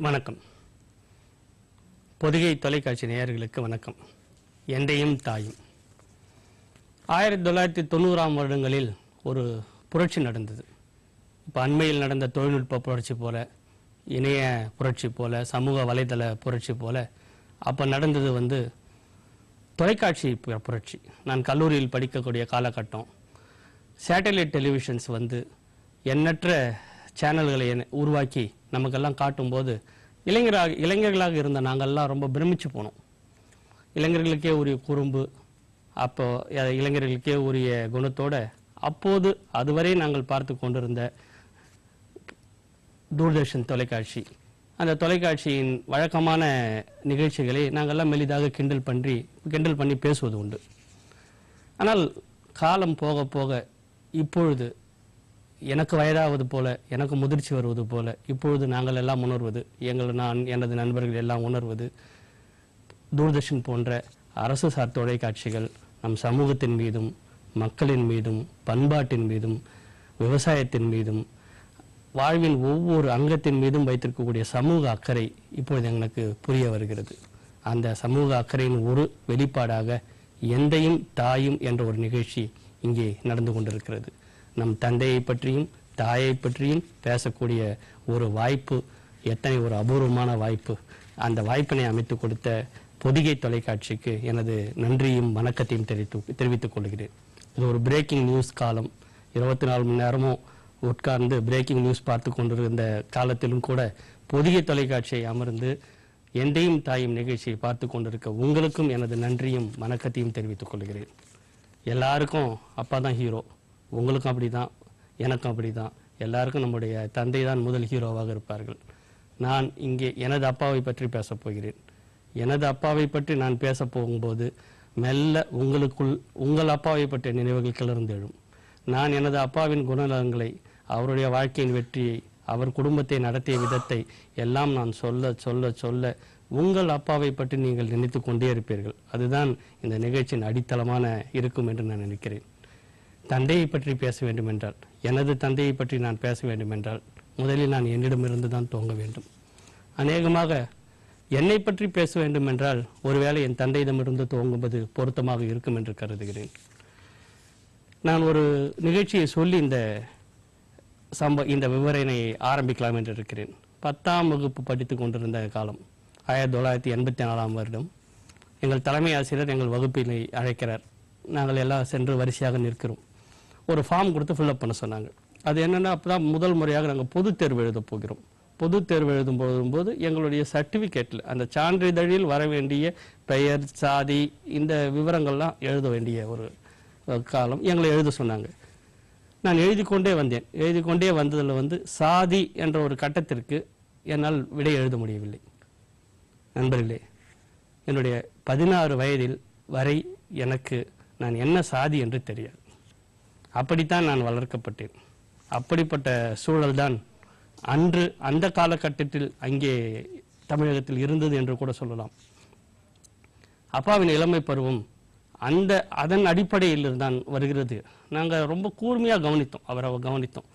வணக்கம். பொதிகை தொலைக்காட்சி நேயர்களுக்கு வணக்கம். எந்தையும் தாயும். 1990ஆம் வருடங்களில் ஒரு புரட்சி நடந்தது. இப்போ அண்மையில் நடந்த தொழில்நுட்ப புரட்சி போல, இணைய புரட்சி போல, சமூக வலைதள புரட்சி போல அப்போ நடந்தது தொலைக்காட்சி புரட்சி. நான் கல்லூரியில் படிக்கக்கூடிய காலகட்டம். சேட்டலைட் டெலிவிஷன்ஸ் எண்ணற்ற சேனல்களை உருவாக்கி நமக்கெல்லாம் காட்டும்போது இளைஞர்களாக இருந்த நாங்கள்லாம் ரொம்ப பிரமிச்சு போனோம். இளைஞர்களுக்கே உரிய குறும்பு, அப்போ இளைஞர்களுக்கே உரிய குணத்தோட அப்போது அதுவரை நாங்கள் பார்த்து கொண்டிருந்த தூர்தர்ஷன் தொலைக்காட்சி, அந்த தொலைக்காட்சியின் வழக்கமான நிகழ்ச்சிகளை நாங்கள்லாம் மெலிதாக கிண்டல் பண்ணி பேசுவது உண்டு. ஆனால் காலம் போக போக இப்பொழுது எனக்கு வயதாவது போல, எனக்கு முதிர்ச்சி வருவது போல இப்பொழுது நாங்கள் எல்லாம் உணர்வது, எனது நண்பர்கள் எல்லாம் உணர்வது, தூர்தர்ஷன் போன்ற அரசு சார் தொலைக்காட்சிகள் நம் சமூகத்தின் மீதும், மக்களின் மீதும், பண்பாட்டின் மீதும், விவசாயத்தின் மீதும், வாழ்வின் ஒவ்வொரு அங்கத்தின் மீதும் வைத்திருக்கக்கூடிய சமூக அக்கறை இப்பொழுது எனக்கு புரிய வருகிறது. அந்த சமூக அக்கறையின் ஒரு வெளிப்பாடாக எந்தையும் தாயும் என்ற ஒரு நிகழ்ச்சி இங்கே நடந்து கொண்டிருக்கிறது. நம் தந்தையை பற்றியும் தாயை பற்றியும் பேசக்கூடிய ஒரு வாய்ப்பு, எத்தனை ஒரு அபூர்வமான வாய்ப்பு. அந்த வாய்ப்பினை அமைத்து கொடுத்த பொதிகை தொலைக்காட்சிக்கு எனது நன்றியும் வணக்கத்தையும் தெரிவித்துக் கொள்கிறேன். இது ஒரு பிரேக்கிங் நியூஸ் காலம். 24 மணி நேரமும் உட்கார்ந்து பிரேக்கிங் நியூஸ் பார்த்து கொண்டிருந்த காலத்திலும் கூட பொதிகை தொலைக்காட்சியை அமர்ந்து எந்தையும் தாயும் நிகழ்ச்சியை பார்த்து கொண்டிருக்க உங்களுக்கும் எனது நன்றியும் வணக்கத்தையும் தெரிவித்துக் கொள்கிறேன். எல்லாருக்கும் அப்பா தான் ஹீரோ. உங்களுக்கும் அப்படிதான், எனக்கும் அப்படிதான். எல்லாருக்கும் நம்முடைய தந்தை தான் முதல் ஹீரோவாக இருப்பார்கள். நான் இங்கே எனது அப்பாவை பற்றி பேசப் போகிறேன். எனது அப்பாவை பற்றி நான் பேச போகும்போது மெல்ல உங்களுக்குள் உங்கள் அப்பாவை பற்றிய நினைவுகள் கிளர்ந்து எழும். நான் எனது அப்பாவின் குணநலன்களை, அவருடைய வாழ்க்கையின் வெற்றியை, அவர் குடும்பத்தை நடத்திய விதத்தை எல்லாம் நான் சொல்ல சொல்ல சொல்ல உங்கள் அப்பாவை பற்றி நீங்கள் நினைத்து கொண்டே இருப்பீர்கள். அதுதான் இந்த நிகழ்ச்சியின் அடித்தளமான இருக்கும் என்று நான் நினைக்கிறேன். தந்தையை பற்றி பேச வேண்டும் என்றால், எனது தந்தையை பற்றி நான் பேச வேண்டும் என்றால் முதலில் நான் என்னிடமிருந்து தான் துவங்க வேண்டும். அநேகமாக என்னை பற்றி பேச வேண்டும் என்றால் ஒருவேளை என் தந்தையிடமிருந்து துவங்குவது பொருத்தமாக இருக்கும் என்று கருதுகிறேன். நான் ஒரு நிகழ்ச்சியை சொல்லி இந்த விவரணையை ஆரம்பிக்கலாம் என்று இருக்கிறேன். 10ஆம் வகுப்பு படித்து கொண்டிருந்த காலம் 1984ஆம் வருடம். எங்கள் தலைமை ஆசிரியர் எங்கள் வகுப்பினை அழைக்கிறார். நாங்கள் எல்லாம் சென்று வரிசையாக நிற்கிறோம். ஒரு ஃபார்ம் கொடுத்து ஃபில்அப் பண்ண சொன்னாங்க. அது என்னென்னா, அப்போ தான் முதல் முறையாக நாங்கள் பொது தேர்வு எழுத போகிறோம். பொது தேர்வு எழுதும் போது எங்களுடைய சர்டிஃபிகேட்டில், அந்த சான்றிதழில் வர வேண்டிய பெயர், சாதி, இந்த விவரங்கள்லாம் எழுத வேண்டிய ஒரு காலம். எங்களை எழுத சொன்னாங்க. நான் எழுதி கொண்டே வந்ததில் சாதி என்ற ஒரு கட்டத்திற்கு என்னால் விடை எழுத முடியவில்லை. நண்பர்களே, என்னுடைய 16 வயதில் வரை எனக்கு நான் என்ன சாதி என்று தெரியாது. அப்படித்தான் நான் வளர்க்கப்பட்டேன். அப்படிப்பட்ட சூழல்தான் அன்று அந்த காலகட்டத்தில் அங்கே தமிழகத்தில் இருந்தது என்று கூட சொல்லலாம். அப்பாவின் இளமை பருவம் அதன் அடிப்படையில் தான் வருகிறது. நாங்கள் ரொம்ப கூர்மையாக கவனித்தோம், அவரை கவனித்தோம்.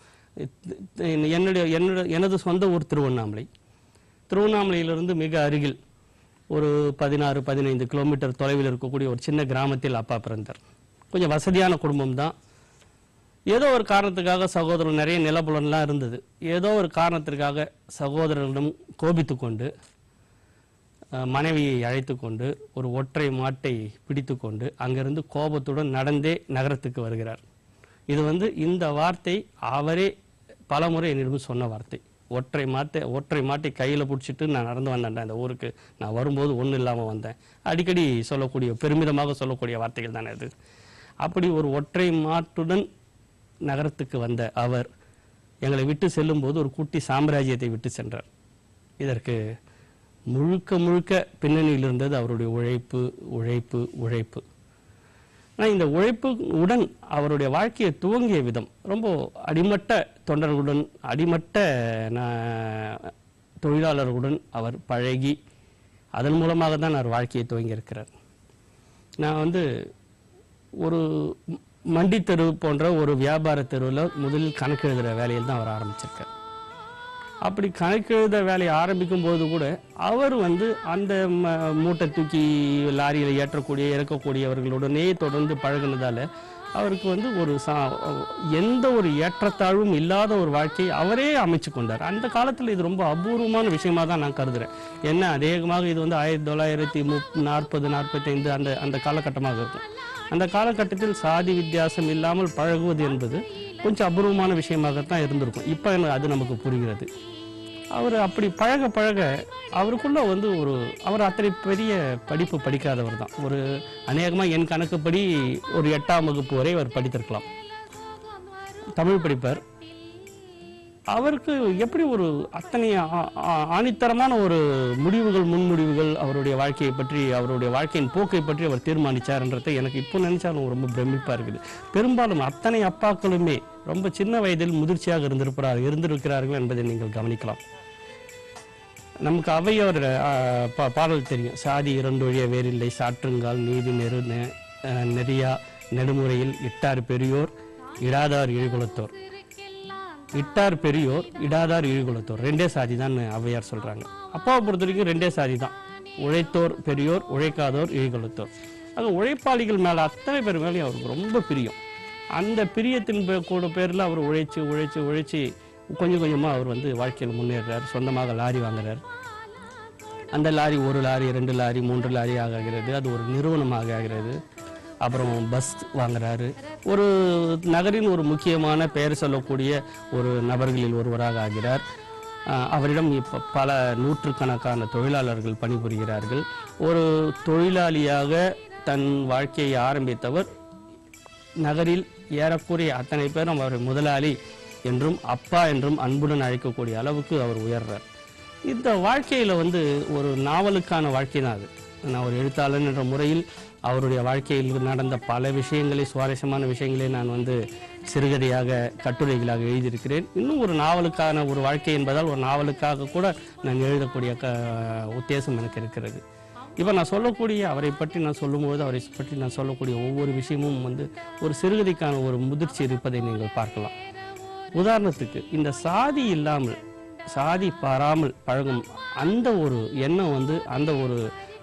எனது சொந்த ஊர் திருவண்ணாமலை. திருவண்ணாமலையிலிருந்து மிக அருகில் ஒரு 16-15 கிலோமீட்டர் தொலைவில் இருக்கக்கூடிய ஒரு சின்ன கிராமத்தில் அப்பா பிறந்தார். கொஞ்சம் வசதியான குடும்பம் தான். ஏதோ ஒரு காரணத்துக்காக சகோதரர்கள், நிறைய நிலப்புலன்லாம் இருந்தது. ஏதோ ஒரு காரணத்திற்காக சகோதரர்களிடம் கோபித்து கொண்டு மனைவியை அழைத்து கொண்டு ஒரு ஒற்றை மாட்டை பிடித்து கொண்டு அங்கிருந்து கோபத்துடன் நடந்தே நகரத்துக்கு வருகிறார். இது இந்த வார்த்தை அவரே பலமுறை என்னிடம் சொன்ன வார்த்தை. ஒற்றை மாட்டை கையில் பிடிச்சிட்டு நான் நடந்து வந்தேன். அந்த ஊருக்கு நான் வரும்போது ஒன்றும் இல்லாமல் வந்தேன். அடிக்கடி சொல்லக்கூடிய, பெருமிதமாக சொல்லக்கூடிய வார்த்தைகள் தானே அது. அப்படி ஒரு ஒற்றை மாட்டுடன் நகரத்துக்கு வந்த அவர் எங்களை விட்டு செல்லும்போது ஒரு குட்டி சாம்ராஜ்யத்தை விட்டு சென்றார். இதற்கு முழுக்க பின்னணியில் இருந்தது அவருடைய உழைப்பு. ஆனால் இந்த உழைப்பு உடன் அவருடைய வாழ்க்கையை துவங்கிய விதம் ரொம்ப அடிமட்ட தொண்டர்களுடன், அடிமட்ட தொழிலாளர்களுடன் அவர் பழகி அதன் மூலமாக தான் அவர் வாழ்க்கையை துவங்கியிருக்கிறார். நான் ஒரு மண்டி தெரு போன்ற ஒரு வியாபார தெருவில் முதலில் கணக்கு எழுதுகிற வேலையில் தான் அவர் ஆரம்பிச்சிருக்கார். அப்படி கணக்கெழுத வேலையை ஆரம்பிக்கும் போது கூட அவர் வந்து அந்த மூட்டை தூக்கி லாரியில் ஏற்றக்கூடிய இறக்கக்கூடியவர்களுடனே தொடர்ந்து பழகினதால அவருக்கு வந்து எந்த ஒரு ஏற்றத்தாழ்வும் இல்லாத ஒரு வாழ்க்கையை அவரே அமைச்சு கொண்டார். அந்த காலத்தில் இது ரொம்ப அபூர்வமான விஷயமா தான் நான் கருதுறேன். என்ன அநேகமாக இது வந்து 1940-45 அந்த காலகட்டமாக இருக்கும். அந்த காலகட்டத்தில் சாதி வித்தியாசம் இல்லாமல் பழகுவது என்பது கொஞ்சம் அபூர்வமான விஷயமாகத்தான் இருந்திருக்கும். இப்போ அது நமக்கு புரிகிறது. அவர் அப்படி பழக பழக அவருக்குள்ள வந்து அவர் அத்தனை பெரிய படிப்பு படிக்காதவர் தான். அநேகமாக என் கணக்குப்படி ஒரு 8ஆம் வகுப்பு வரை அவர் படித்திருக்கலாம். தமிழ் படிப்பார். அவருக்கு எப்படி அத்தனை ஆணித்தரமான முன்முடிவுகள் அவருடைய வாழ்க்கையை பற்றி, அவருடைய வாழ்க்கையின் போக்கை பற்றி அவர் தீர்மானிச்சார்ன்றதை எனக்கு இப்போ நினைச்சாலும் ரொம்ப பிரமிப்பா இருக்குது. பெரும்பாலும் அத்தனை அப்பாக்களுமே ரொம்ப சின்ன வயதில் முதிர்ச்சியாக இருந்திருக்கிறார்கள் என்பதை நீங்கள் கவனிக்கலாம். நமக்கு அவையோர் பாடல் தெரியும். சாதி இரண்டொழிய வேறில்லை, சாற்றுங்கால் நீதி நெறியா நெடுமுறையில் இட்டார் பெரியோர் இடாதார் இழிகுலத்தோர். இட்டார் பெரியோர் இடாதார் இழிகுலத்தோர், 2 சாதி தான் ஔவையார் சொல்றாங்க. அப்பாவை பொறுத்த வரைக்கும் 2 சாதி தான். உழைத்தோர் பெரியோர், உழைக்காதோர் இழிகுலத்தோர். அது உழைப்பாளிகள் மேல அத்தனை பேர் மேலேயும் அவருக்கு ரொம்ப பிரியம். அந்த பிரியத்தின் பேரில் அவர் உழைச்சி கொஞ்சம் கொஞ்சமாக அவர் வந்து வாழ்க்கையில் முன்னேறார். சொந்தமாக லாரி வாங்குறார். அந்த லாரி 1 லாரி 2 லாரி 3 லாரி ஆகிறது. அது ஒரு நிறுவனமாக ஆகிறது. அப்புறம் பஸ் வாங்குறாரு. ஒரு நகரின் ஒரு முக்கியமான பெயர் சொல்லக்கூடிய ஒரு நபர்களில் ஒருவராக ஆகிறார். அவரிடம் இப்போ பல நூற்றுக்கணக்கான தொழிலாளர்கள் பணிபுரிகிறார்கள். ஒரு தொழிலாளியாக தன் வாழ்க்கையை ஆரம்பித்தவர் நகரில் ஏறக்குறைய அத்தனை பேரும் அவர் முதலாளி என்றும் அப்பா என்றும் அன்புடன் அழைக்கக்கூடிய அளவுக்கு அவர் உயர்றார். இந்த வாழ்க்கையில் வந்து ஒரு நாவலுக்கான வாழ்க்கை தான் அது. நான் ஒரு எழுத்தாளன் என்ற முறையில் அவருடைய வாழ்க்கையில் நடந்த பல விஷயங்களை, சுவாரஸ்யமான விஷயங்களை நான் வந்து சிறுகதையாக, கட்டுரைகளாக எழுதியிருக்கிறேன். இன்னும் ஒரு நாவலுக்கான ஒரு வாழ்க்கை என்பதால் ஒரு நாவலுக்காக கூட நான் எழுதக்கூடிய உத்தேசம் எனக்கு இருக்கிறது. இப்போ நான் சொல்லக்கூடிய அவரை பற்றி நான் சொல்லும்போது, அவரை பற்றி நான் சொல்லக்கூடிய ஒவ்வொரு விஷயமும் வந்து ஒரு சிறுகதைக்கான ஒரு முதிர்ச்சி இருப்பதை நீங்கள் பார்க்கலாம். உதாரணத்துக்கு இந்த சாதி இல்லாமல், சாதி பாராமல் பழகும் அந்த ஒரு எண்ணம் வந்து, அந்த ஒரு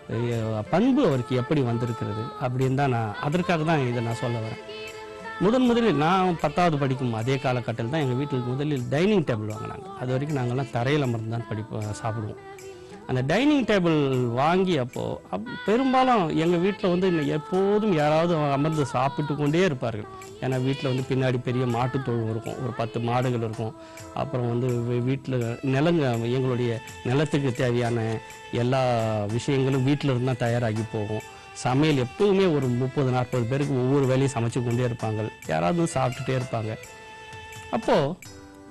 பண்பு அவருக்கு எப்படி வந்திருக்கிறது அப்படின்னு தான் அதற்காக தான் இதை நான் சொல்ல வரேன். முதலில் நான் 10வது படிக்கும் அதே காலகட்டத்தில் தான் எங்கள் வீட்டில் முதலில் டைனிங் டேபிள் வாங்கினாங்க. அது வரைக்கும் நாங்கள்லாம் தரையில் அமர்ந்து தான் சாப்பிடுவோம். அந்த டைனிங் டேபிள் வாங்கி பெரும்பாலும் எங்கள் வீட்டில் வந்து எப்போதும் யாராவது அமர்ந்து சாப்பிட்டு கொண்டே இருப்பார்கள். ஏன்னா வீட்டில் வந்து பின்னாடி பெரிய மாட்டுத்தொழுவம் இருக்கும், ஒரு 10 மாடுகள் இருக்கும். அப்புறம் வந்து வீட்டில் எங்களுடைய நிலத்துக்கு தேவையான எல்லா விஷயங்களும் வீட்டில் இருந்தால் தயாராகி போகும். சமையல் எப்பவுமே ஒரு 30-40 பேருக்கு ஒவ்வொரு வேலையும் சமைச்சு கொண்டே இருப்பாங்க. யாராவது சாப்பிட்டுட்டே இருப்பாங்க. அப்போது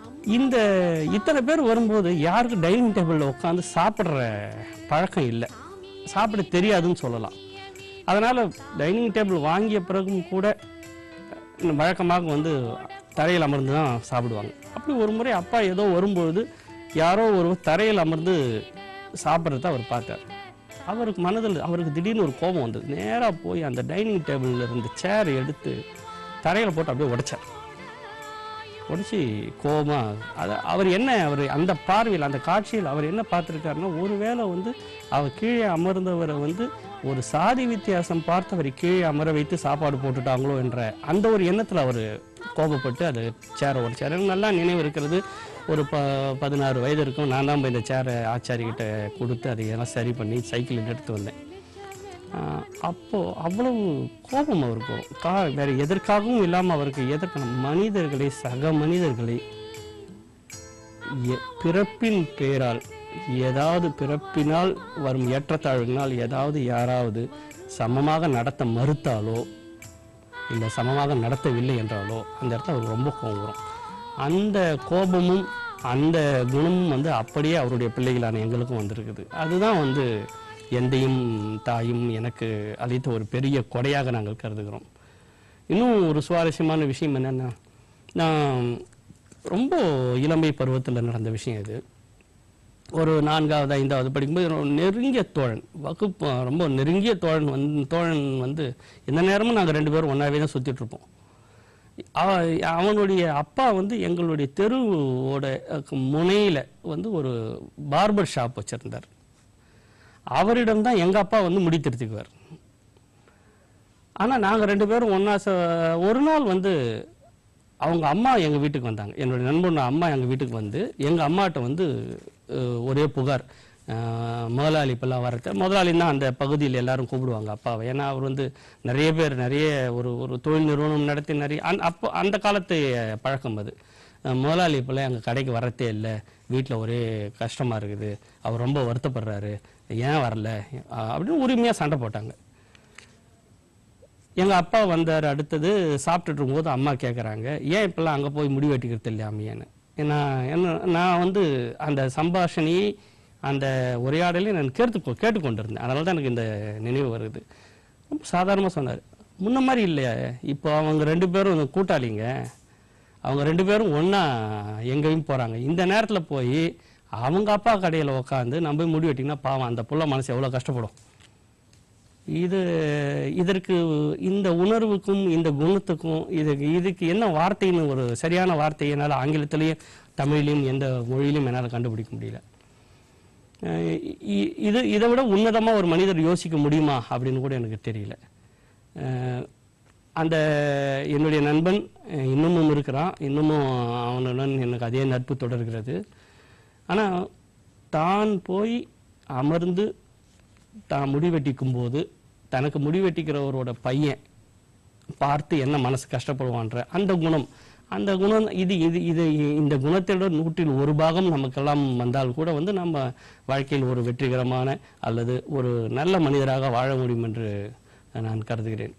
இத்தனை பேர் வரும்போது யாருக்கு டைனிங் டேபிளில் உட்காந்து சாப்பிட்ற பழக்கம் இல்லை, சாப்பிட தெரியாதுன்னு சொல்லலாம். அதனால் டைனிங் டேபிள் வாங்கிய பிறகும் கூட வழக்கமாக வந்து தரையில் அமர்ந்து தான் சாப்பிடுவாங்க. அப்படி ஒரு முறை அப்பா ஏதோ வரும்பொழுது யாரோ ஒரு தரையில் அமர்ந்து சாப்பிட்றத அவர் பார்த்தார். அவருக்கு திடீர்னு ஒரு கோபம் வந்தது. நேராக போய் அந்த டைனிங் டேபிளில் இருந்த சேரை எடுத்து தரையில் போட்டு அப்படியே உடைச்சார். உடச்சி கோபமாக அவர் அந்த பார்வையில், அந்த காட்சியில் அவர் என்ன பார்த்துருக்காருன்னா, ஒருவேளை வந்து அவர் கீழே அமர்ந்தவரை வந்து ஒரு சாதி வித்தியாசம் பார்த்து அவரை கீழே அமர வைத்து சாப்பாடு போட்டுட்டாங்களோ என்ற அந்த ஒரு எண்ணத்தில் அவர் கோபப்பட்டு அது சேரை உடைச்சார். எனக்கு நல்லா நினைவு இருக்கிறது. ஒரு 16 வயது இருக்கும். நான் தான் இந்த சேரை ஆச்சாரிக்கிட்ட கொடுத்து அதையெல்லாம் சரி பண்ணி சைக்கிளில் எடுத்து வந்தேன். அப்போது அவ்வளவு கோபம் அவருக்கு வரும். வேறு எதற்காகவும் இல்லாமல் அவருக்கு மனிதர்களை, சக மனிதர்களை பிறப்பின் பேரால், ஏதாவது பிறப்பினால் வரும் ஏற்றத்தாழ்வினால் யாராவது சமமாக நடத்த மறுத்தாலோ இல்லை சமமாக நடத்தவில்லை என்றாலோ அந்த இடத்துல அவருக்கு ரொம்ப கோபம் வரும். அந்த கோபமும் அந்த குணமும் வந்து அப்படியே அவருடைய பிள்ளைகளான எங்களுக்கும் வந்திருக்குது. அதுதான் வந்து எந்தையும் தாயும் எனக்கு அளித்த ஒரு பெரிய கொடையாக நாங்கள் கருதுகிறோம். இன்னும் ஒரு சுவாரஸ்யமான விஷயம் என்னென்னா, நான் ரொம்ப இளமை பருவத்தில் நடந்த விஷயம் இது. ஒரு 4வது 5வது படிக்கும்போது நெருங்கிய தோழன், ரொம்ப நெருங்கிய தோழன் வந்து எந்த நேரமும் நாங்கள் 2 பேரும் ஒன்றாவே தான் சுற்றிட்டு இருப்போம். அவனுடைய அப்பா வந்து எங்களுடைய தெருவோட முனையில் வந்து ஒரு பார்பர் ஷாப் வச்சுருந்தார். அவரிடம் தான் எங்கள் அப்பா வந்து முடி திருத்திக்குவார். ஆனால் நாங்கள் 2 பேரும் ஒன்றா ஒரு நாள் வந்து அவங்க அம்மா எங்கள் வீட்டுக்கு வந்தாங்க. என்னுடைய நண்பன் அம்மா எங்கள் வீட்டுக்கு வந்து எங்கள் அம்மாட்ட வந்து ஒரே புகார், முதலாளி இப்பெல்லாம் வரது, முதலாளின்னா அந்த பகுதியில் எல்லாரும் கூப்பிடுவாங்க அப்பாவை. ஏன்னா அவர் வந்து நிறைய பேர் நிறைய ஒரு தொழில் நிறுவனம் நடத்தி நிறைய அப்போ அந்த காலத்து பழக்கம் அது. முதலாளி இப்பெல்லாம் எங்கள் கடைக்கு வரத்தே இல்லை, வீட்டில் ஒரே கஷ்டமாக இருக்குது, அவர் ரொம்ப வருத்தப்படுறாரு, ஏன் வரல அப்படின்னு உரிமையாக சண்டை போட்டாங்க. எங்கள் அப்பா வந்தார். அடுத்தது சாப்பிட்டுட்டு இருக்கும்போது அம்மா கேட்குறாங்க, ஏன் இப்பெல்லாம் அங்கே போய் முடி வெட்டிக்கிறது இல்லையாமியான்னு. ஏன்னா நான் வந்து அந்த சம்பாஷணையை அந்த உரையாடலையும் நான் கேட்டுக்கொண்டிருந்தேன். அதனால தான் எனக்கு இந்த நினைவு வருது. ரொம்ப சாதாரணமாக சொன்னார், முன்ன மாதிரி இல்லையா, இப்போ அவங்க 2 பேரும் கூட்டாளிங்க, அவங்க 2 பேரும் ஒன்றா எங்கேயும் போகிறாங்க, இந்த நேரத்தில் போய் அவங்க அப்பா கடையில் உக்காந்து நம்ம போய் முடி வெட்டிங்கன்னா பாவம் அந்த புள்ள மனசு எவ்வளோ கஷ்டப்படும். இதற்கு இந்த உணர்வுக்கும் இந்த குணத்துக்கும் இதுக்கு என்ன வார்த்தைன்னு ஒரு சரியான வார்த்தை என்னால் ஆங்கிலத்திலையும் தமிழிலையும் எந்த மொழியிலும் என்னால் கண்டுபிடிக்க முடியல. இதை விட உன்னதமாக ஒரு மனிதர் யோசிக்க முடியுமா அப்படின்னு கூட எனக்கு தெரியல. அந்த என்னுடைய நண்பன் இன்னமும் இருக்கிறான், இன்னமும் அவனுடன் எனக்கு அதே நட்பு தொடர்கிறது. ஆனால் தான் போய் அமர்ந்து தான் முடிவெட்டிக்கும் போது தனக்கு முடிவெட்டிக்கிறவரோட பையன் பார்த்து என்ன மனசு கஷ்டப்படுவான்ற அந்த குணம் இந்த குணத்தோட 100% 1 நமக்கெல்லாம் வந்தால் கூட வந்து நம்ம வாழ்க்கையில் ஒரு வெற்றிகரமான அல்லது ஒரு நல்ல மனிதராக வாழ முடியும் என்று நான் கருதுகிறேன்.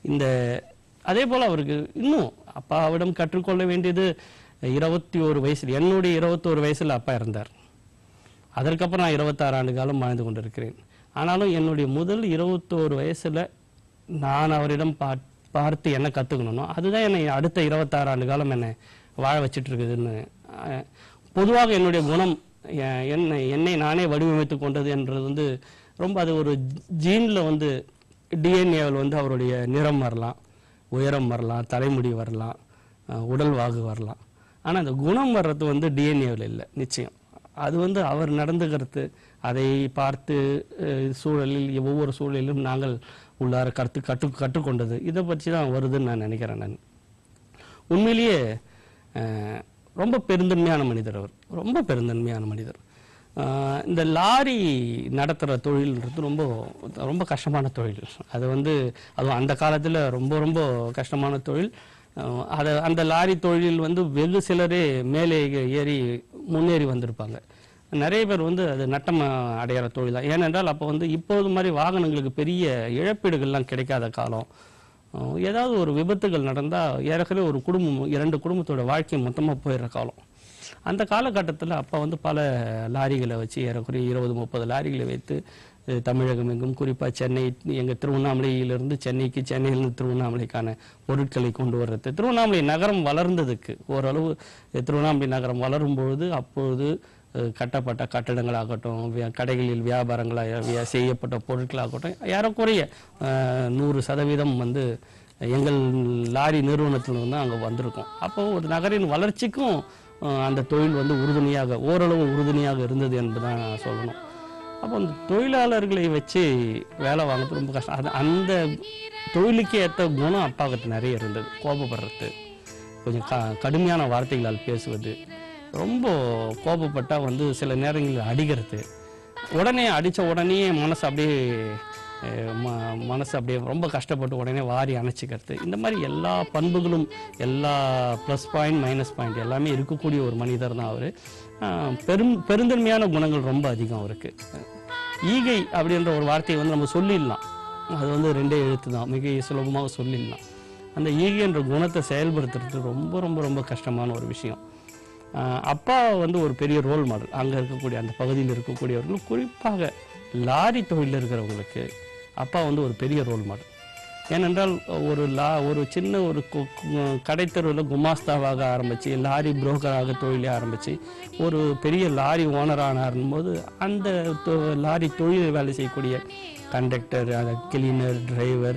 அதே போல் அவருக்கு இன்னும் அப்பாவிடம் கற்றுக்கொள்ள வேண்டியது 21 வயசில், என்னுடைய 21 வயசில் அப்பா இருந்தார். அதற்கப்புறம் நான் 26 ஆண்டு காலம் வாழ்ந்து கொண்டிருக்கிறேன். ஆனாலும் என்னுடைய முதல் 21 வயசில் நான் அவரிடம் பார்த்து என்ன கற்றுக்கணும்னோ அதுதான் என்னை அடுத்த 26 ஆண்டு காலம் என்னை வாழ வச்சுட்டு இருக்குதுன்னு. பொதுவாக என்னுடைய குணம் என்னை நானே வடிவமைத்து கொண்டது என்றது வந்து ரொம்ப அது ஒரு ஜீனில் வந்து டிஎன்ஏவில் வந்து அவருடைய நிறம் வரலாம், உயரம் வரலாம், தலைமுடி வரலாம், உடல் வாகு வரலாம். ஆனால் அந்த குணம் வர்றது வந்து டிஎன்ஏவில் இல்லை நிச்சயம். அது வந்து அவர் நடந்துக்கிறது, அதை பார்த்து சூழலில் ஒவ்வொரு சூழலிலும் நாங்கள் உள்ளார கற்றுக்கொண்டது, இதை பற்றி தான் வருதுன்னு நான் நினைக்கிறேன். நான் உண்மையிலேயே ரொம்ப பெருந்தன்மையான மனிதர் அவர், ரொம்ப பெருந்தன்மையான மனிதர். இந்த லாரி நடத்துகிற தொழில்ன்றது ரொம்ப ரொம்ப கஷ்டமான தொழில். அது வந்து அதுவும் அந்த காலத்தில் ரொம்ப ரொம்ப கஷ்டமான தொழில். அந்த லாரி தொழிலில் வந்து வெகு சிலரே மேலே ஏறி முன்னேறி வந்திருப்பாங்க. நிறைய பேர் வந்து அது நட்டம் அடையிற தொழில் தான். ஏனென்றால் அப்போ வந்து இப்போது மாதிரி வாகனங்களுக்கு பெரிய இழப்பீடுகள்லாம் கிடைக்காத காலம். ஏதாவது ஒரு விபத்துகள் நடந்தால் ஏறக்குறைய ஒரு குடும்பம் 2 குடும்பத்தோட வாழ்க்கை மொத்தமாக போயிடுற காலம். அந்த காலகட்டத்தில் அப்போ வந்து பல லாரிகளை வச்சு ஏறக்குறைய 20-30 லாரிகளை வைத்து தமிழகம் எங்கும் குறிப்பாக சென்னை, எங்கள் திருவண்ணாமலையிலிருந்து சென்னைக்கு, சென்னையிலிருந்து திருவண்ணாமலைக்கான பொருட்களை கொண்டு வர்றது. திருவண்ணாமலை நகரம் வளர்ந்ததுக்கு ஓரளவு திருவண்ணாமலை நகரம் வளரும்பொழுது அப்பொழுது கட்டப்பட்ட கட்டடங்களாகட்டும், கடைகளில் வியாபாரங்களாக செய்யப்பட்ட பொருட்களாகட்டும் ஏறக்குறைய 100% வந்து எங்கள் லாரி நிறுவனத்தில் வந்து அங்கே வந்திருக்கோம். அப்போது ஒரு நகரின் வளர்ச்சிக்கும் அந்த தொழில் வந்து ஓரளவு உறுதுணையாக இருந்தது என்பதுதான் சொல்லணும். அப்போ அந்த தொழிலாளர்களை வச்சு வேலை வாங்குறது ரொம்ப கஷ்டம். அந்த தொழிலுக்கு ஏற்ற குணம் அப்பாவுக்கு நிறைய இருந்தது. கோபப்படுறது, கொஞ்சம் கடுமையான வார்த்தைகளால் பேசுவது, ரொம்ப கோபப்பட்டால் வந்து சில நேரங்களில் அடிக்கிறது, உடனே அடித்த உடனே மனசு அப்படியே ரொம்ப கஷ்டப்பட்டு உடனே வாரி அணைச்சிக்கிறது. இந்த மாதிரி எல்லா பண்புகளும், எல்லா ப்ளஸ் பாயிண்ட் மைனஸ் பாயிண்ட் எல்லாமே இருக்கக்கூடிய ஒரு மனிதர் தான் அவர். பெருந்தன்மையான குணங்கள் ரொம்ப அதிகம் அவருக்கு. ஈகை அப்படின்ற ஒரு வார்த்தையை வந்து நம்ம சொல்லிடலாம், அது வந்து 2 எழுத்து தான், மிக சுலபமாக சொல்லிடலாம். அந்த ஈகை என்ற குணத்தை செயல்படுத்துறது ரொம்ப ரொம்ப ரொம்ப கஷ்டமான ஒரு விஷயம். அப்பா வந்து ஒரு பெரிய ரோல் மாடல். அங்கே இருக்கக்கூடிய அந்த பகுதியில் இருக்கக்கூடியவர்கள், குறிப்பாக லாரி தொழிலில் இருக்கிறவங்களுக்கு அப்பா வந்து ஒரு பெரிய ரோல் மாடல். ஏனென்றால் ஒரு சின்ன ஒரு கடைத்தெருவில் குமாஸ்தாவாக ஆரம்பித்து லாரி புரோக்கராக தொழிலை ஆரம்பித்து ஒரு பெரிய லாரி ஓனரானாரும் போது அந்த லாரி தொழிலில் வேலை செய்யக்கூடிய கண்டக்டர், கிளீனர், டிரைவர்,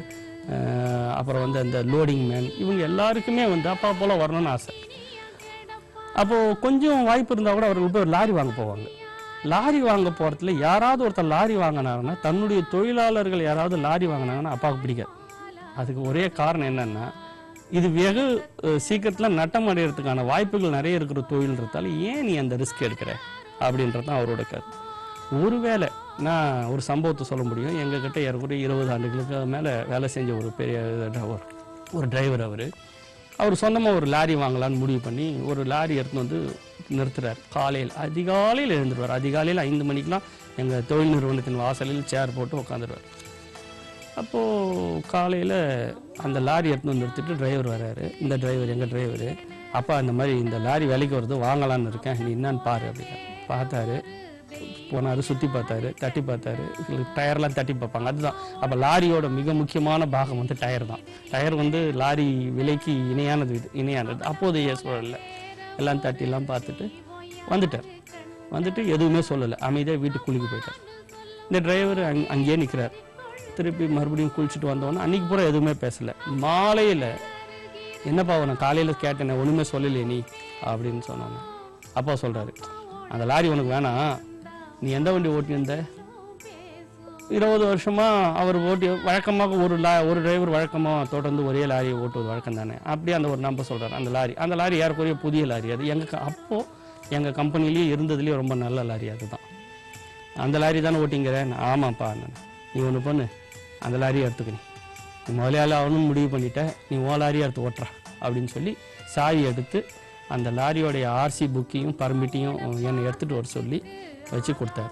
அப்புறம் வந்து அந்த லோடிங் மேன், இவங்க எல்லாருக்குமே வந்து அப்பா போல் வரணும்னு ஆசை. அப்போது கொஞ்சம் வாய்ப்பு இருந்தால் கூட அவர்கள் போய் ஒரு லாரி வாங்க போவாங்க. லாரி வாங்க போகிறதுல யாராவது ஒருத்தர் லாரி வாங்கினாங்கன்னா, தன்னுடைய தொழிலாளர்கள் யாராவது லாரி வாங்கினாங்கன்னா அப்பாவுக்கு பிடிக்காது. அதுக்கு ஒரே காரணம் என்னென்னா, இது வெகு சீக்கிரத்தில் நட்டம் அடைகிறதுக்கான வாய்ப்புகள் நிறைய இருக்கிற தொழில்ன்றதால ஏன் நீ அந்த ரிஸ்க் எடுக்கிற அப்படின்றது தான் அவரோட கருத்து. ஒருவேளை நான் ஒரு சம்பவத்தை சொல்ல முடியும். எங்ககிட்ட ஏறக்குறைய 20 ஆண்டுகளுக்கு மேலே வேலை செஞ்ச ஒரு பெரிய ஒரு டிரைவர். அவர் சொந்தமாக ஒரு லாரி வாங்கலான்னு முடிவு பண்ணி ஒரு லாரி எடுத்துன்னு வந்து நிறுத்துறார். அதிகாலையில் எழுந்துருவார். அதிகாலையில் 5 மணிக்கெலாம் எங்கள் தொழில் நிறுவனத்தின் வாசலில் சேர் போட்டு உட்காந்துருவார். அப்போது காலையில் அந்த லாரி எடுத்துன்னு வந்து நிறுத்திட்டு டிரைவர் வர்றாரு. இந்த டிரைவர் எங்கள் டிரைவரு, அப்பா இந்த மாதிரி இந்த லாரி விலைக்கு வருது, வாங்கலான்னு இருக்கேன், நீ என்னன்னு பாரு அப்படின்னா. பார்த்தாரு, போனார், சுற்றி பார்த்தாரு, தட்டி பார்த்தாரு. டயர்லாம் தட்டி பார்ப்பாங்க, அதுதான். அப்போ லாரியோட மிக முக்கியமான பாகம் வந்து டயர் தான். டயர் வந்து லாரி விலைக்கு இணையானது அப்போதைய சூழலில். எல்லாம் தட்டிலாம் பார்த்துட்டு வந்துட்டு எதுவுமே சொல்லலை, அமைதியாக வீட்டுக்கு குளிக்க போயிட்டார். இந்த டிரைவர் அங்கேயே நிற்கிறார். திருப்பி மறுபடியும் குளிச்சுட்டு வந்தோன்னே அன்றைக்கி பூரா எதுவுமே பேசலை. மாலையில் என்னப்பா நான் காலையில் கேட்டேனே ஒன்றுமே சொல்லலையே நீ அப்படின்னு சொன்னாங்க. அப்பா சொல்கிறாரு, அந்த லாரி உனக்கு வேணாம், நீ எந்த வண்டி ஓட்டியிருந்த? 20 வருஷமாக அவர் ஓட்டி வழக்கமாக ஒரு டிரைவர் வழக்கமாக தொடர்ந்து ஒரே லாரியை ஓட்டுவது வழக்கம் தானே. அப்படியே அந்த ஒரு நம்பர் சொல்கிறார். அந்த லாரி ஏறக்குறைய புதிய லாரி. அது எங்கள் கம்பெனிலேயே இருந்ததுலேயே ரொம்ப நல்ல லாரி அதுதான். அந்த லாரி தானே ஓட்டிங்கிறேன். ஆமாப்பா, நீ ஒன்று பண்ணு, அந்த லாரியை எடுத்துக்கணும், நீ முதலாளி ஆகணும்னு முடிவு பண்ணிட்ட, நீ ஓ லாரியை எடுத்து ஓட்டுறா அப்படின்னு சொல்லி சாவி எடுத்து அந்த லாரியோடைய ஆர்சி புக்கையும் பர்மிட்டையும் என்னை எடுத்துகிட்டு வர சொல்லி வச்சு கொடுத்தார்.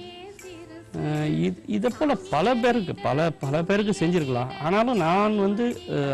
இதை போல் பல பேருக்கு செஞ்சுருக்கலாம். ஆனாலும் நான் வந்து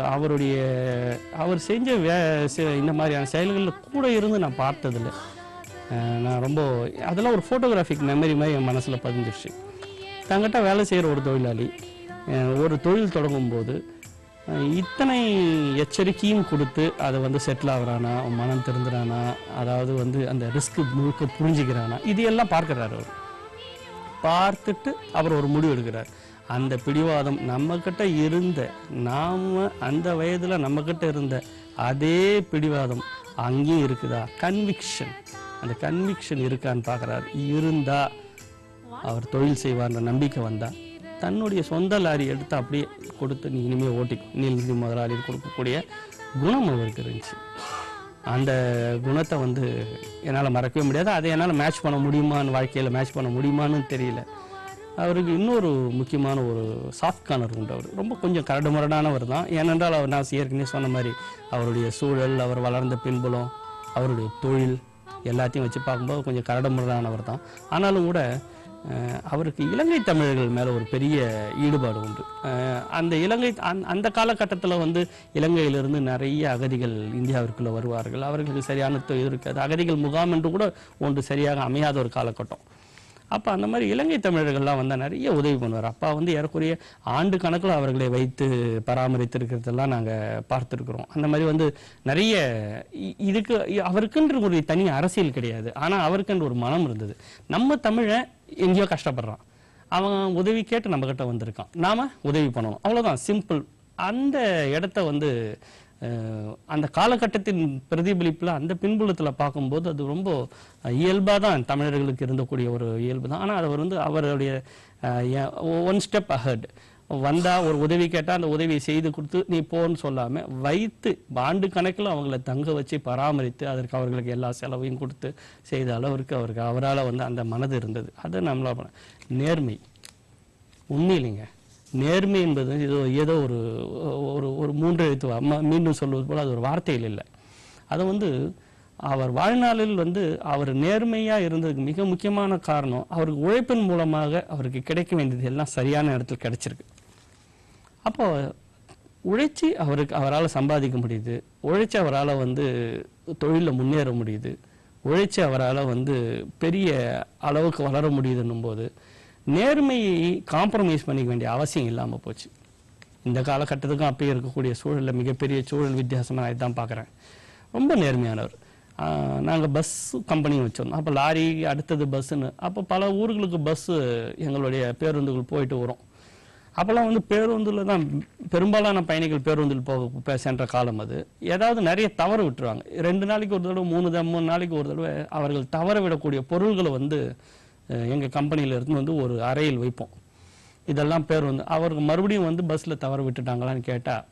அவர் செஞ்ச இந்த மாதிரியான செயல்களில் கூட இருந்து நான் பார்த்ததில்லை. நான் ரொம்ப அதெல்லாம் ஒரு ஃபோட்டோகிராஃபிக் மெமரி மாதிரி என் மனசில் பதிஞ்சிருச்சு. தங்கிட்ட வேலை செய்கிற ஒரு தொழிலாளி ஒரு தொழில் தொடங்கும்போது இத்தனை எச்சரிக்கையும் கொடுத்து அதை வந்து செட்டில் ஆகுறானா, மனம் திருந்துறானா, அதாவது வந்து அந்த ரிஸ்க் முழுக்க புரிஞ்சுக்கிறானா, இது எல்லாம் பார்க்குறாரு. அவர் பார்த்துட்டு அவர் ஒரு முடிவு எடுக்கிறார். அந்த பிடிவாதம் நம்மக்கிட்ட இருந்த, நாம் அந்த வயதில் நம்மக்கிட்ட இருந்த அதே பிடிவாதம் அங்கேயும் இருக்குதா, அந்த கன்விக்ஷன் இருக்கான்னு பார்க்குறாரு. இருந்தால் அவர் தொழில் செய்வார்ன்ற நம்பிக்கை வந்தால் தன்னுடைய சொந்த லாரி எடுத்து அப்படியே கொடுத்து நீ இனிமேல் ஓட்டிக்கும் நீ முதலாளி கொடுக்கக்கூடிய குணம் அவருக்கு இருந்துச்சு. அந்த குணத்தை வந்து என்னால் மறக்கவே முடியாது. அதை என்னால் மேட்ச் பண்ண முடியுமான்னு, வாழ்க்கையில் மேட்ச் பண்ண முடியுமான்னு தெரியல. அவருக்கு இன்னொரு முக்கியமான ஒரு சாஃப்ட் கார்னர் உண்டு. அவர் ரொம்ப கொஞ்சம் கரடுமுரடானவர் தான். ஏனென்றால் அவர் நான் ஏற்கனவே சொன்ன மாதிரி அவருடைய சூழல், அவர் வளர்ந்த பின்புலம், அவருடைய தொழில் எல்லாத்தையும் வச்சு பார்க்கும்போது கொஞ்சம் கரடுமுரடானவர் தான். ஆனாலும் கூட அவருக்கு இலங்கை தமிழர்கள் மேலே ஒரு பெரிய ஈடுபாடு உண்டு. அந்த காலகட்டத்தில் வந்து இலங்கையிலிருந்து நிறைய அகதிகள் இந்தியாவிற்குள்ளே வருவார்கள். அவர்களுக்கு சரியான இது இருக்காது. அகதிகள் முகாம் என்று கூட ஒன்று சரியாக அமையாத ஒரு காலகட்டம். அப்போ அந்த மாதிரி இலங்கை தமிழர்கள்லாம் வந்தால் நிறைய உதவி பண்ணுவார். அப்பா வந்து ஏறக்குறைய ஆண்டு கணக்கில் அவர்களை வைத்து பராமரித்திருக்கிறதெல்லாம் நாங்கள் பார்த்துருக்குறோம். அந்த மாதிரி வந்து நிறைய இதுக்கு அவருக்குன்ற ஒரு தனி அரசியல் கிடையாது. ஆனால் அவருக்குன்ற ஒரு மனம் இருந்தது. நம்ம தமிழன் எங்கேயோ கஷ்டப்படுறான், அவன் உதவி கேட்டு நம்மக்கிட்ட வந்திருக்கான், நாம் உதவி பண்ணணும், அவ்வளோதான், சிம்பிள். அந்த இடத்த வந்து அந்த காலகட்டத்தின் பிரதிபலிப்பில் அந்த பின்புலத்தில் பார்க்கும்போது அது ரொம்ப இயல்பாக தான் தமிழர்களுக்கு இருந்தக்கூடிய ஒரு இயல்பு தான். ஆனால் அவர் வந்து அவருடைய ஒன் ஸ்டெப் அஹெட் வந்தால், ஒரு உதவி கேட்டால் அந்த உதவியை செய்து கொடுத்து நீ போன்னு சொல்லாமல் வைத்து ஆண்டு கணக்கில் அவங்கள தங்க வச்சு பராமரித்து அதற்கு அவர்களுக்கு எல்லா செலவையும் கொடுத்து செய்த அளவிற்கு அவரால் வந்து அந்த மனது இருந்தது. அது நம்மளால் நேர்மை, உண்மையில்லைங்க. நேர்மை என்பது ஏதோ ஒரு 3 எழுத்து மீண்டும் சொல்வது போல் அது ஒரு வார்த்தையில் இல்லை. அதை வந்து அவர் வாழ்நாளில் வந்து அவர் நேர்மையாக இருந்ததுக்கு மிக முக்கியமான காரணம் அவருக்கு உழைப்பின் மூலமாக அவருக்கு கிடைக்க வேண்டியது எல்லாம் சரியான இடத்துல கிடைச்சிருக்கு. அப்போ உழைச்சி அவரால் சம்பாதிக்க முடியுது, உழைச்சி அவரால் வந்து தொழிலில் முன்னேற முடியுது, உழைச்சி அவரால் வந்து பெரிய அளவுக்கு வளர முடியுதுன்னும் போது நேர்மையை காம்ப்ரமைஸ் பண்ணிக்க வேண்டிய அவசியம் இல்லாமல் போச்சு. இந்த காலகட்டத்துக்கும் அப்பயே இருக்கக்கூடிய சூழலில் மிகப்பெரிய சூழல் வித்தியாசமாக நான் இதான் பார்க்குறேன். ரொம்ப நேர்மையானவர். நாங்கள் பஸ் கம்பெனி வச்சிருந்தோம். அப்போ லாரி அடுத்தது பஸ்ஸுன்னு, அப்போ பல ஊர்களுக்கு பஸ்ஸு எங்களுடைய பேருந்துகள் போயிட்டு வரும். அப்போல்லாம் வந்து பேருந்தில் தான் பெரும்பாலான பயணிகள் பேருந்தில் சென்ற காலம் அது. ஏதாவது நிறைய தவறு விட்டுருவாங்க. 2 நாளைக்கு ஒரு தடவை 3 நாளைக்கு ஒரு தடவை அவர்கள் தவற விடக்கூடிய பொருள்களை வந்து எங்கள் கம்பெனியில் இருந்து வந்து ஒரு அறையில் வைப்போம். இதெல்லாம் பேருந்து அவருக்கு மறுபடியும் வந்து பஸ்ஸில் தவற விட்டுட்டாங்களான்னு கேட்டால்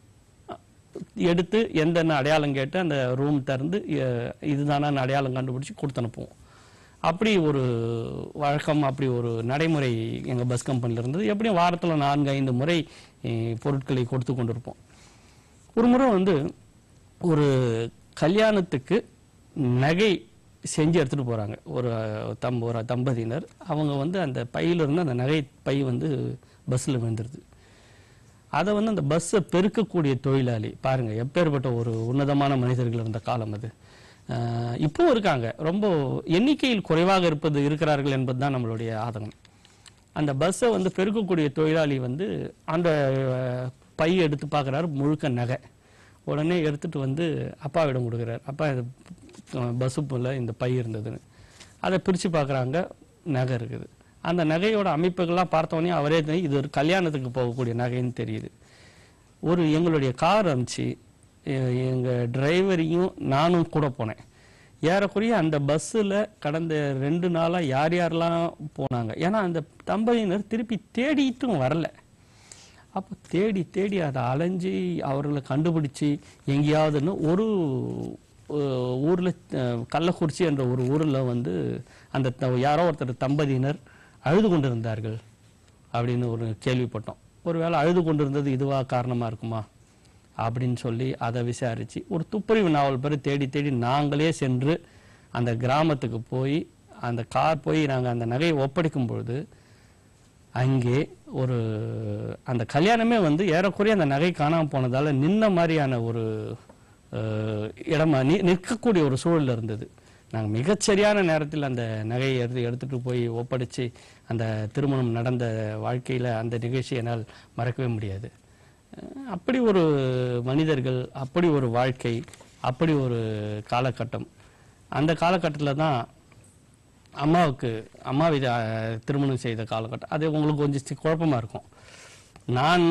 எடுத்து எந்தென்ன அடையாளம் கேட்டு அந்த ரூம் திறந்து இதுதானே அடையாளம் கண்டுபிடிச்சி கொடுத்து அனுப்புவோம். அப்படி ஒரு வழக்கம், அப்படி ஒரு நடைமுறை எங்கள் பஸ் கம்பெனியில் இருந்தது. எப்படியும் வாரத்தில் 4-5 முறை பொருட்களை கொடுத்து கொண்டிருப்போம். ஒரு முறை வந்து ஒரு கல்யாணத்துக்கு நகை செஞ்சு எடுத்துகிட்டு போகிறாங்க ஒரு தம்பதியினர். அவங்க வந்து அந்த பையிலிருந்து அந்த நகை பை வந்து பஸ்ஸில் விழுந்துருது. அதை வந்து அந்த பஸ்ஸை பெருக்கக்கூடிய தொழிலாளி பாருங்கள், எப்பேற்பட்ட ஒரு உன்னதமான மனிதர்கள் இருந்த காலம் அது. இப்பவும் இருக்காங்க, ரொம்ப எண்ணிக்கையில் குறைவாக இருக்கிறார்கள் என்பது தான் நம்மளுடைய ஆதங்கம். அந்த பஸ்ஸை வந்து பெருக்கக்கூடிய தொழிலாளி வந்து அந்த பையை எடுத்து பார்க்குறாரு, முழுக்க நகை. உடனே எடுத்துகிட்டு வந்து அப்பாவிடம் கொடுக்குறாரு. அப்பா இது பஸ்ஸுக்குள்ள இந்த பை இருந்ததுன்னு. அதை பிரித்து பார்க்குறாங்க, நகை இருக்குது. அந்த நகையோட அமைப்புகள்லாம் பார்த்தோன்னே அவரே இது ஒரு கல்யாணத்துக்கு போகக்கூடிய நகைன்னு தெரியுது. எங்களுடைய கார் அனுப்பிச்சு எங்கள் டிரைவரையும் நானும் கூட போனேன். ஏறக்குறைய அந்த பஸ்ஸில் கடந்த 2 நாளாக யார் யாரெல்லாம் போனாங்க. ஏன்னா அந்த தம்பதியினர் திருப்பி தேடிட்டும் வரல. அப்போ தேடி அதை அலைஞ்சி அவர்களை கண்டுபிடிச்சி எங்கேயாவதுன்னு ஒரு ஊரில் கள்ளக்குறிச்சி என்ற ஒரு ஊரில் வந்து அந்த யாரோ ஒருத்தர் தம்பதியினர் அழுது கொண்டிருந்தார்கள் அப்படின்னு ஒரு கேள்விப்பட்டோம். ஒருவேளை அழுது கொண்டிருந்தது இதுவாக காரணமாக இருக்குமா அப்படின்னு சொல்லி அதை விசாரித்து ஒரு துப்புரவு நாவல் பேர் தேடி நாங்களே சென்று அந்த கிராமத்துக்கு போய் அந்த கார் போய் நாங்கள் அந்த நகையை ஒப்படைக்கும் பொழுது அங்கே அந்த கல்யாணமே வந்து ஏறக்குறைய அந்த நகை காணாமல் போனதால் நின்ன மாதிரியான ஒரு இடமா நிற்கக்கூடிய ஒரு சூழல் இருந்தது. நாங்கள் மிகச்சரியான நேரத்தில் அந்த நகையை எடுத்துகிட்டு போய் ஒப்படைச்சி அந்த திருமணம் நடந்த வாழ்க்கையில் அந்த நிகழ்ச்சி என்னால் மறக்கவே முடியாது. அப்படி ஒரு மனிதர்கள், அப்படி ஒரு வாழ்க்கை, அப்படி ஒரு காலகட்டம். அந்த காலகட்டத்தில் தான் அம்மாவை திருமணம் செய்த காலகட்டம். அது உங்களுக்கு கொஞ்சம் குழப்பமாக இருக்கும். நான்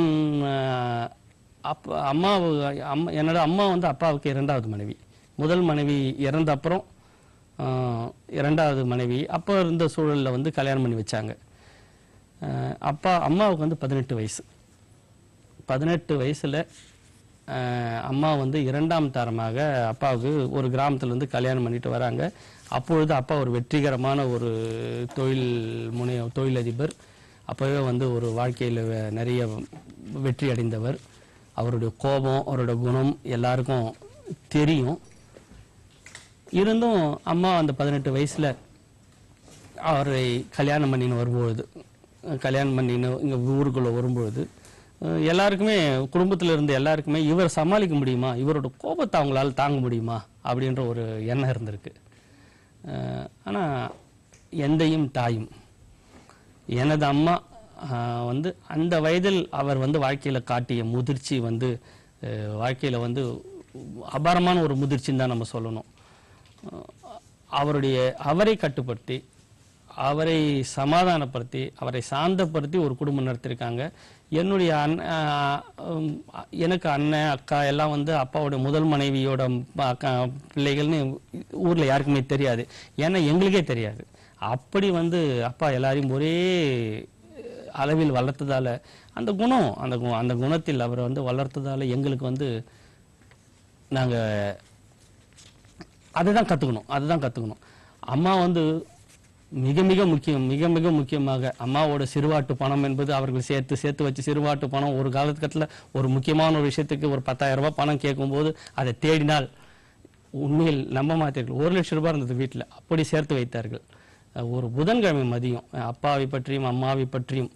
என்னோட அம்மா வந்து அப்பாவுக்கு 2வது மனைவி. முதல் மனைவி இறந்த அப்புறம் 2வது மனைவி அப்போ இருந்த சூழலில் வந்து கல்யாணம் பண்ணி வச்சாங்க. அம்மாவுக்கு வந்து 18 வயசு. 18 வயசில் அம்மா வந்து 2ஆம் தரமாக அப்பாவுக்கு ஒரு கிராமத்தில் வந்து கல்யாணம் பண்ணிட்டு வராங்க. அப்பொழுது அப்பா ஒரு வெற்றிகரமான ஒரு தொழிலதிபர். அப்போவே வந்து ஒரு வாழ்க்கையில் நிறைய வெற்றி அடைந்தவர். அவருடைய கோபம், அவருடைய குணம் எல்லாருக்கும் தெரியும். இருந்தும் அம்மா அந்த 18 வயசில் அவரை கல்யாணம் பண்ணின்னு இங்கே ஊருக்குள்ளே வரும்பொழுது எல்லாருக்குமே, குடும்பத்தில் இருந்த எல்லாருக்குமே இவர் சமாளிக்க முடியுமா, இவரோட கோபத்தை அவங்களால தாங்க முடியுமா அப்படின்ற ஒரு எண்ணம் இருந்திருக்கு. ஆனால் எந்தையும் தாயும் எனது அம்மா வந்து அந்த வயதில் அவர் வந்து வாழ்க்கையில் காட்டிய முதிர்ச்சி வந்து வாழ்க்கையில் வந்து அபாரமான ஒரு முதிர்ச்சின்னு தான் நம்ம சொல்லணும். அவரை கட்டுப்படுத்தி, அவரை சமாதானப்படுத்தி, அவரை சாந்தப்படுத்தி ஒரு குடும்பம் நடத்திருக்காங்க. என்னுடைய எனக்கு அண்ணன் அக்கா எல்லாம் வந்து அப்பாவோட முதல் மனைவியோட பிள்ளைகள்னு ஊரில் யாருக்குமே தெரியாது. ஏன்னா எங்களுக்கே தெரியாது. அப்படி வந்து அப்பா எல்லாரையும் ஒரே அளவில் வளர்த்ததால அந்த குணத்தில் அவரை வந்து வளர்த்ததால எங்களுக்கு வந்து நாங்கள் அதுதான் கற்றுக்கணும். அம்மா வந்து மிக மிக முக்கியமாக அம்மாவோட சிறுவாட்டு பணம் என்பது அவர்கள் சேர்த்து வச்சு சிறுவாட்டு பணம் ஒரு காலகட்டத்தில் ஒரு முக்கியமான ஒரு விஷயத்துக்கு ஒரு 10,000 ரூபாய் பணம் கேட்கும்போது அதை தேடினால் உண்மையில் நம்ப மாட்டீர்கள் 1 லட்சம் ரூபாய் இருந்தது வீட்டில். அப்படி சேர்த்து வைத்தார்கள். ஒரு புதன்கிழமை மதியம் அப்பாவை பற்றியும் அம்மாவை பற்றியும்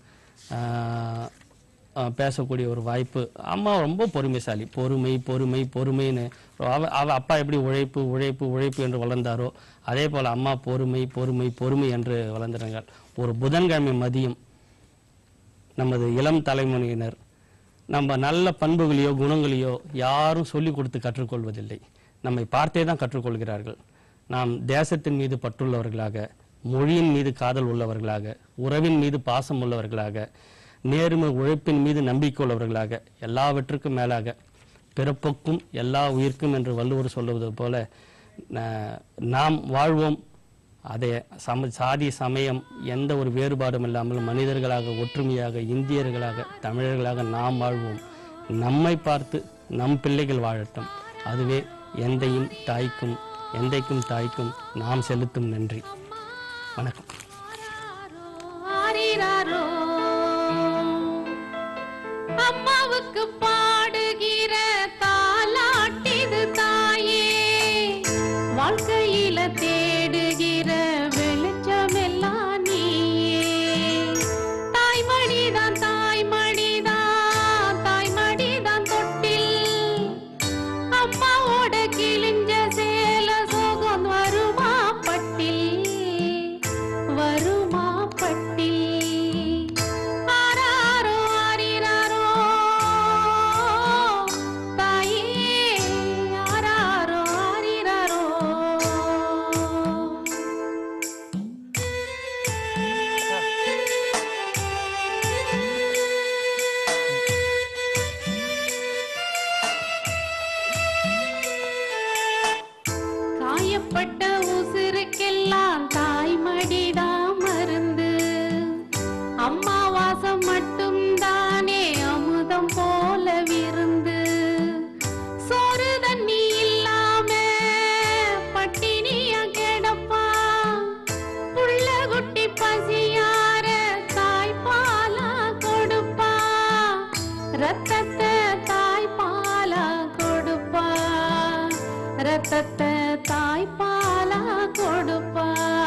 பேசக்கூடிய ஒரு வாய்ப்பு. அம்மா ரொம்ப பொறுமைசாலி. பொறுமைன்னு அப்பா எப்படி உழைப்பு என்று வளர்ந்தாரோ அதே போல் அம்மா பொறுமை என்று வளர்ந்தார்கள். ஒரு புதன்கிழமை மதியம் நமது இளம் தலைமுறையினர் நம்ம நல்ல பண்புகளையோ குணங்களையோ யாரும் சொல்லிக் கொடுத்து கற்றுக்கொள்வதில்லை. நம்மை பார்த்தே தான் கற்றுக்கொள்கிறார்கள். நாம் தேசத்தின் மீது பற்றுள்ளவர்களாக, மொழியின் மீது காதல் உள்ளவர்களாக, உறவின் மீது பாசம் உள்ளவர்களாக, நேர்மை உழைப்பின் மீது நம்பிக்கை உள்ளவர்களாக, எல்லாவற்றுக்கும் மேலாக பிறப்புக்கும் எல்லா உயிர்க்கும் என்று வள்ளுவர் சொல்லுவது போல நாம் வாழ்வோம். அதை சாதி சமயம் எந்த ஒரு வேறுபாடும் இல்லாமல் மனிதர்களாக ஒற்றுமையாக இந்தியர்களாக தமிழர்களாக நாம் வாழ்வோம். நம்மை பார்த்து நம் பிள்ளைகள் வாழட்டும். அதுவே எந்தையும் தாய்க்கும் நாம் செலுத்தும் நன்றி. வணக்கம். அம்மாவுக்கு பாடுகிற தாலாட்டிது தாயே, வாழ்க்கையில தேடுகிற வெளிச்சமெல்லாம் நீயே. தாய்மடிதான் தாய்மடிதான் தாய்மடிதான் தொட்டில், அம்மாவோட கிழிஞ்ச சேல சோகம் வருமா பட்டில் வருமா பட்டில். காயப்பட்ட உசுருக்கெல்லாம் தாய்மடிதான் மருந்து, அம்மா வாசம் மட்டும் தானே அமுதம் போல விருந்து. சோறு தண்ணி இல்லாம பட்டினியா கிடப்பா, புள்ள குட்டி பசியார தாய்ப்பாலா கொடுப்பா, ரத்தத்தை தாய்ப்பாலா கொடுப்பா, ரத்தத்தை தாய்ப்பாலா கொடுப்பா.